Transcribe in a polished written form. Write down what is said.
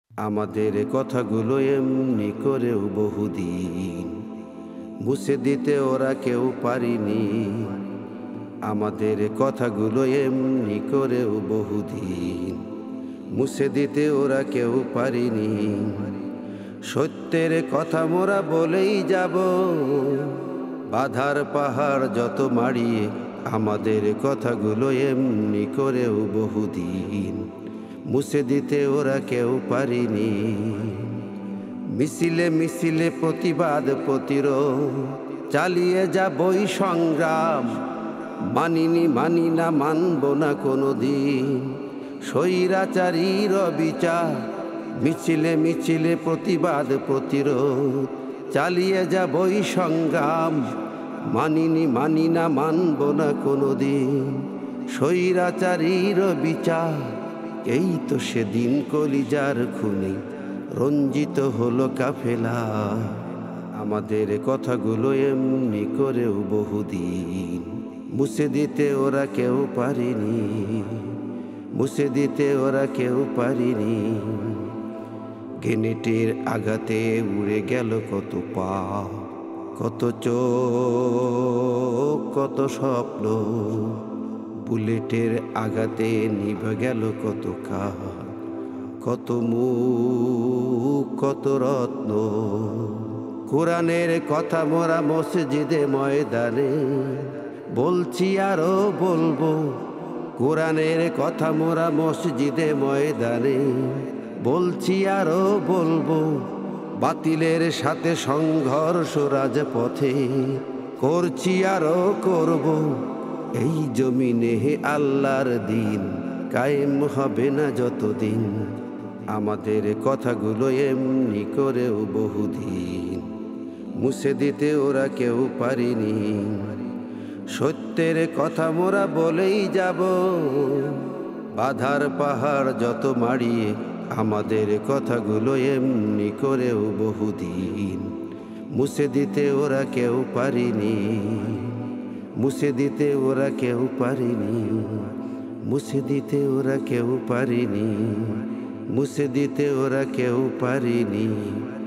আমাদের কথাগুলো এমনি করেও বহুদিন মুছে দিতে ওরা কেউ পারিনি। আমাদের কথাগুলো এমনি করেও বহুদিন মুছে দিতে ওরা কেউ পারিনি। সত্যের কথা মোরা বলেই যাব, বাধার পাহাড় যত মাড়িয়ে। আমাদের কথাগুলো এমনি করেও বহুদিন মুছে দিতে ওরা কেউ পারিনি। মিছিলে মিছিলে প্রতিবাদ প্রতিরোধ চালিয়ে যাবই সংগ্রাম। মানি না মানব না কোনোদিন স্বৈরাচারীর বিচার। মিছিলে মিছিলে প্রতিবাদ প্রতিরোধ চালিয়ে যাবই সংগ্রাম। মানি না মানব না কোনোদিন স্বৈরাচারীর বিচার। এই তো সেদিন কলিজার খুনে রঞ্জিত হলো কাফেলা। আমাদের কথাগুলো এমনি করেও বহুদিন মুছে দিতে ওরা কেউ পারেনি। মুছে দিতে ওরা কেউ পারেনি। গ্রেনেডের আঘাতে উড়ে গেল কত পা, কত চোখ, কত স্বপ্ন। বুলেটের আঘাতে নিভে গেল কত কাজ, কত মুখ, কত রত্ন। কোরআনের কথা মোরা মসজিদে ময়দানে বলছি আরো বলবো। কোরআনের কথা মোরা মসজিদে ময়দানে বলছি আরো বলবো। বাতিলের সাথে সংঘর্ষ রাজপথে করছি আরো করব। এই জমিনে আল্লাহর দিন কায়েম হবে না যতদিন। আমাদের কথাগুলো এমনি করেও বহুদিন মুছে দিতে ওরা কেউ পারেনি। সত্যের কথা মোরা বলেই যাব, বাধার পাহাড় যত মাড়িয়ে। আমাদের কথাগুলো এমনি করেও বহুদিন মুছে দিতে ওরা কেউ পারেনি। মুছে দিতে ওরা কেউ পারেনি। মুছে দিতে ওরা কেউ পারেনি। মুছে দিতে ওরা কেউ পারেনি।